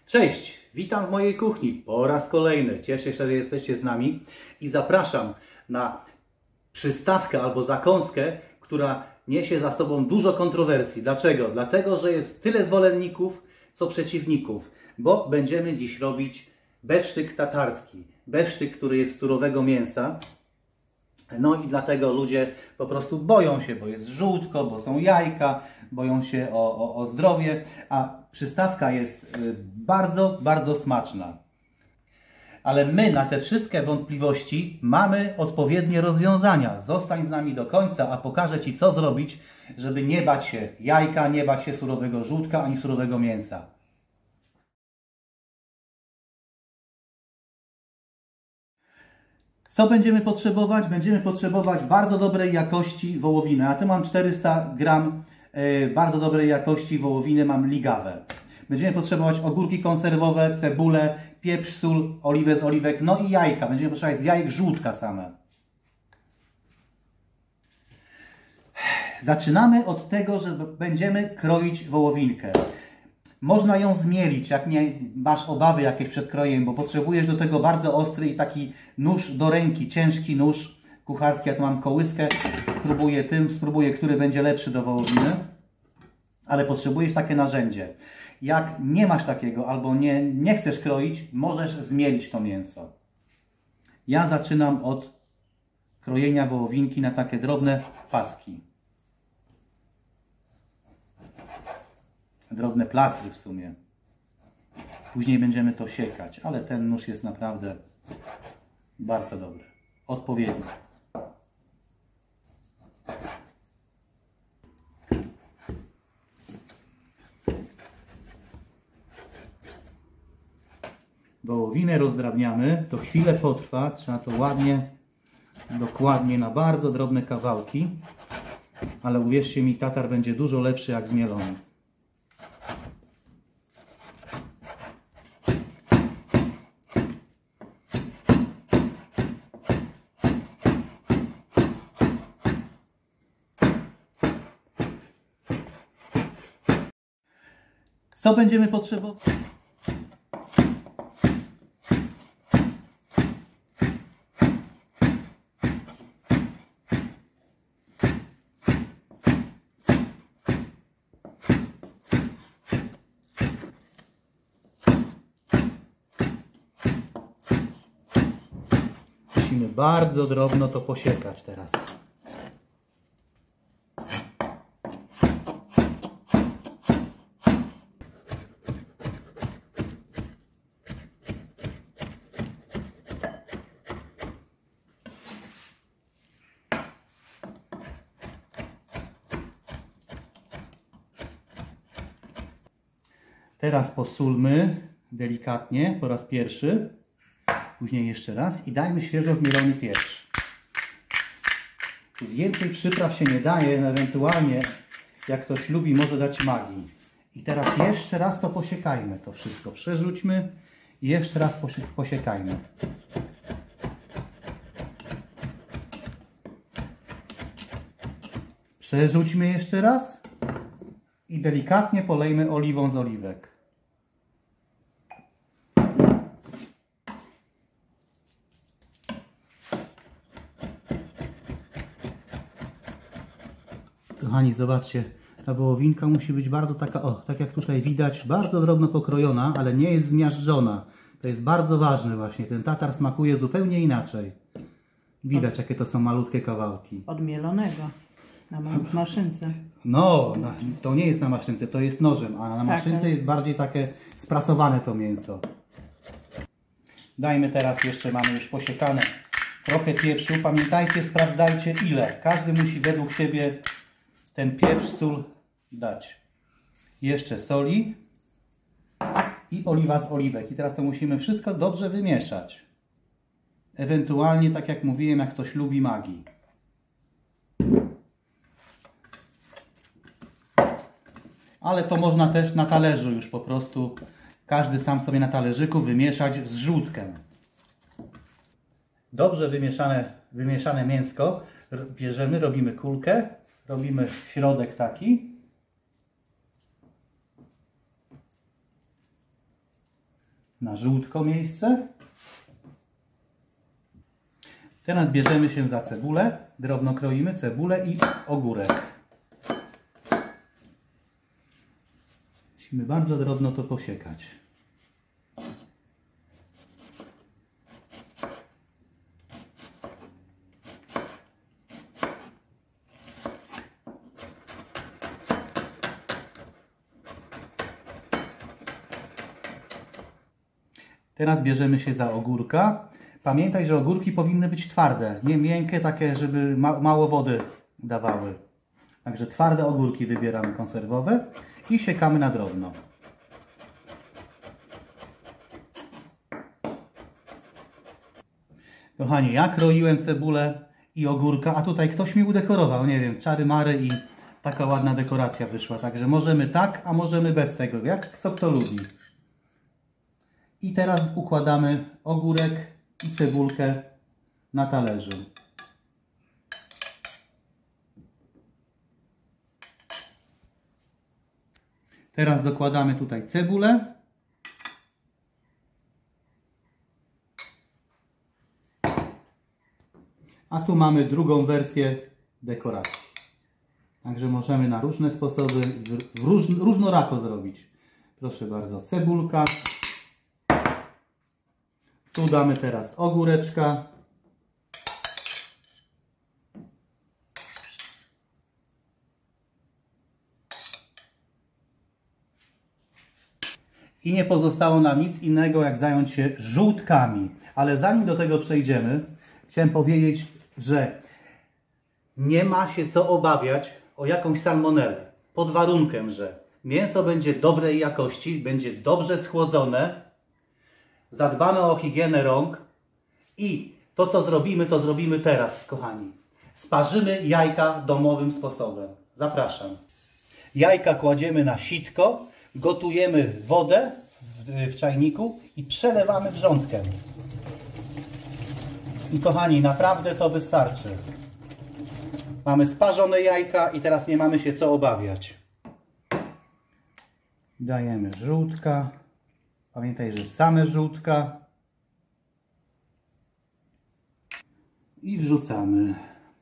Cześć, witam w mojej kuchni po raz kolejny. Cieszę się, że jesteście z nami i zapraszam na przystawkę albo zakąskę, która niesie za sobą dużo kontrowersji. Dlaczego? Dlatego, że jest tyle zwolenników, co przeciwników, bo będziemy dziś robić bewsztyk tatarski. Bewsztyk, który jest z surowego mięsa. No i dlatego ludzie po prostu boją się, bo jest żółtko, bo są jajka, boją się o zdrowie, a przystawka jest bardzo, bardzo smaczna. Ale my na te wszystkie wątpliwości mamy odpowiednie rozwiązania. Zostań z nami do końca, a pokażę Ci, co zrobić, żeby nie bać się jajka, nie bać się surowego żółtka ani surowego mięsa. Co będziemy potrzebować? Będziemy potrzebować bardzo dobrej jakości wołowiny. A tu mam 400 gram bardzo dobrej jakości wołowiny, mam ligawę. Będziemy potrzebować ogórki konserwowe, cebulę, pieprz, sól, oliwę z oliwek, no i jajka. Będziemy potrzebować z jajek żółtka same. Zaczynamy od tego, że będziemy kroić wołowinkę. Można ją zmielić, jak nie masz obawy jakieś przed krojem, bo potrzebujesz do tego bardzo ostry i taki nóż do ręki, ciężki nóż kucharski. Ja tu mam kołyskę, spróbuję, który będzie lepszy do wołowiny, ale potrzebujesz takie narzędzie. Jak nie masz takiego albo nie chcesz kroić, możesz zmielić to mięso. Ja zaczynam od krojenia wołowinki na takie drobne paski. Drobne plastry w sumie. Później będziemy to siekać, ale ten nóż jest naprawdę bardzo dobry. Odpowiedni. Wołowinę rozdrabniamy. To chwilę potrwa. Trzeba to ładnie, dokładnie na bardzo drobne kawałki. Ale uwierzcie mi, tatar będzie dużo lepszy jak zmielony. Co będziemy potrzebować? Musimy bardzo drobno to posiekać teraz. Teraz posólmy delikatnie po raz pierwszy, później jeszcze raz i dajmy świeżo zmielony pieprz. Więcej przypraw się nie daje, ewentualnie jak ktoś lubi, może dać magii. I teraz jeszcze raz to posiekajmy, to wszystko przerzućmy i jeszcze raz posiekajmy. Przerzućmy jeszcze raz i delikatnie polejmy oliwą z oliwek. Kochani, zobaczcie, ta wołowinka musi być bardzo taka, tak jak tutaj widać, bardzo drobno pokrojona, ale nie jest zmiażdżona. To jest bardzo ważne właśnie. Ten tatar smakuje zupełnie inaczej. Widać, jakie to są malutkie kawałki. Odmielonego na maszynce. No, to nie jest na maszynce, to jest nożem, a na maszynce jest bardziej takie sprasowane to mięso. Dajmy teraz jeszcze, mamy już posiekane trochę pieprzu. Pamiętajcie, sprawdzajcie ile. Każdy musi według siebie ten pieprz, sól dać. Jeszcze soli i oliwa z oliwek. I teraz to musimy wszystko dobrze wymieszać. Ewentualnie, tak jak mówiłem, jak ktoś lubi magii. Ale to można też na talerzu już po prostu, każdy sam sobie na talerzyku wymieszać z żółtkiem. Dobrze wymieszane mięsko bierzemy, robimy kulkę, robimy środek taki na żółtko miejsce. Teraz bierzemy się za cebulę. Drobno kroimy cebulę i ogórek. Musimy bardzo drobno to posiekać. Teraz bierzemy się za ogórka. Pamiętaj, że ogórki powinny być twarde, nie miękkie, takie, żeby mało wody dawały. Także twarde ogórki wybieramy konserwowe i siekamy na drobno. Kochani, ja kroiłem cebulę i ogórka, a tutaj ktoś mi udekorował, nie wiem, czary mary i taka ładna dekoracja wyszła. Także możemy tak, a możemy bez tego, jak co kto lubi. I teraz układamy ogórek i cebulkę na talerzu. Teraz dokładamy tutaj cebulę. A tu mamy drugą wersję dekoracji. Także możemy na różne sposoby, różnorako zrobić. Proszę bardzo, cebulka. Tu damy teraz ogóreczka. I nie pozostało nam nic innego, jak zająć się żółtkami. Ale zanim do tego przejdziemy, chciałem powiedzieć, że nie ma się co obawiać o jakąś salmonellę. Pod warunkiem, że mięso będzie dobrej jakości, będzie dobrze schłodzone, zadbamy o higienę rąk i to, co zrobimy, to zrobimy teraz, kochani. Sparzymy jajka domowym sposobem. Zapraszam. Jajka kładziemy na sitko, gotujemy wodę w czajniku i przelewamy wrzątkiem. I kochani, naprawdę to wystarczy. Mamy sparzone jajka i teraz nie mamy się co obawiać. Dajemy żółtka. Pamiętaj, że same żółtka. I wrzucamy.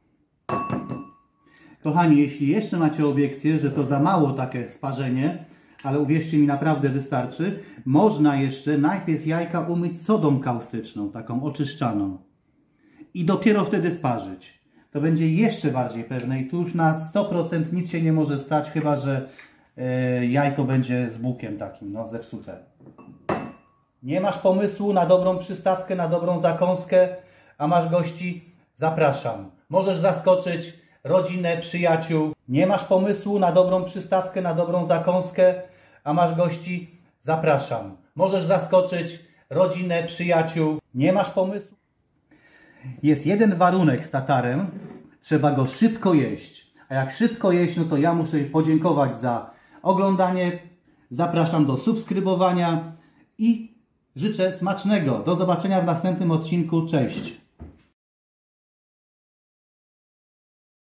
Kochani, jeśli jeszcze macie obiekcję, że to za mało takie sparzenie, ale uwierzcie mi, naprawdę wystarczy, można jeszcze najpierw jajka umyć sodą kaustyczną, taką oczyszczaną. I dopiero wtedy sparzyć. To będzie jeszcze bardziej pewne i tu już na 100% nic się nie może stać, chyba że jajko będzie z bukiem takim, no zepsute. Nie masz pomysłu na dobrą przystawkę, na dobrą zakąskę, a masz gości? Zapraszam. Możesz zaskoczyć rodzinę, przyjaciół. Nie masz pomysłu na dobrą przystawkę, na dobrą zakąskę, a masz gości? Zapraszam. Możesz zaskoczyć rodzinę, przyjaciół. Nie masz pomysłu? Jest jeden warunek z tatarem. Trzeba go szybko jeść. A jak szybko jeść, no to ja muszę podziękować za oglądanie. Zapraszam do subskrybowania i życzę smacznego. Do zobaczenia w następnym odcinku. Cześć!